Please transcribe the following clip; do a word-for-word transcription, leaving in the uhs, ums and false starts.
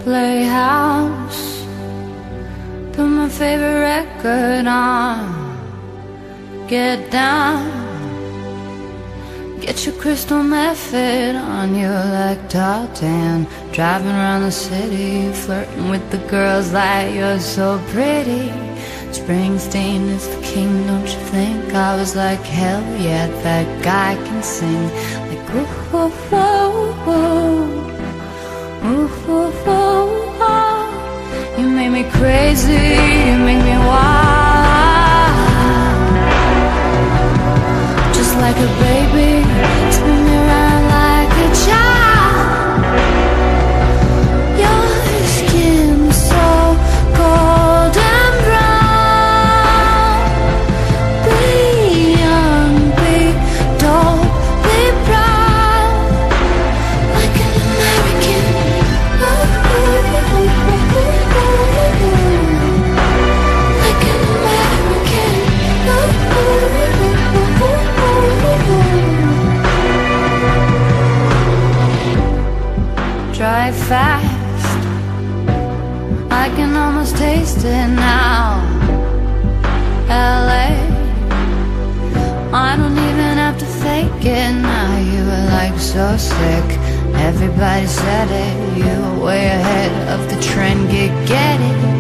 playhouse, put my favorite record on, get down, get your crystal method on you like tartan, driving around the city, flirting with the girls like you're so pretty. Springsteen is the king, don't you think? I was like, hell yeah, that guy can sing. Like, ooh, ooh, ooh, ooh, ooh, ooh, ooh, ooh. You make me crazy, you make me wild. Just like a baby, spin me around like a child. Your skin's so golden brown. Be young, be dope, be proud, like an American. Like an American. Drive fast, I can almost taste it now. L A, I don't even have to fake it now. You were like so sick, everybody said it. You were way ahead of the trend, get, get it.